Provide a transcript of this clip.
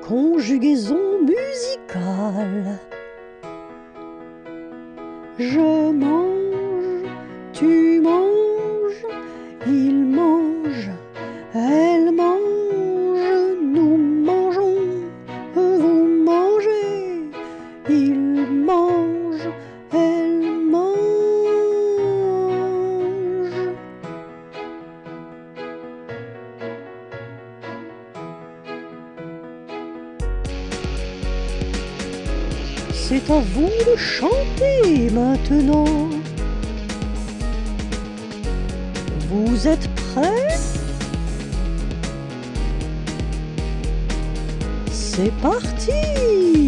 conjugaison musicale. Je mange, tu manges, il mange, elle mange, nous mangeons, vous mangez, il mange, elle mange. C'est à vous de chanter maintenant. Vous êtes prêts? C'est parti!